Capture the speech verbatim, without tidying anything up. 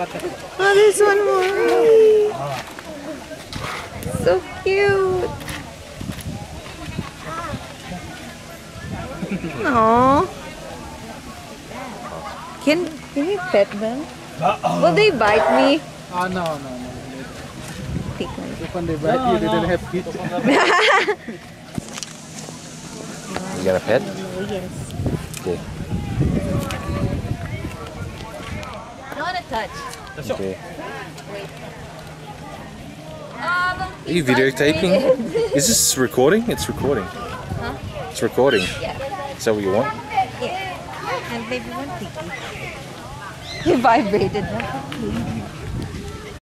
Oh, there's one more. So cute. Aww. Can can we pet them? Will they bite me? Oh no no no. Take one. If when they bite you, they don't have teeth. You got a pet? Oh, yes. Okay. I want to touch. Okay. Wait. Are you videotaping? Is this recording? It's recording. Huh? It's recording. Yeah. Is that what you want? Yeah. And maybe one piggy. He vibrated.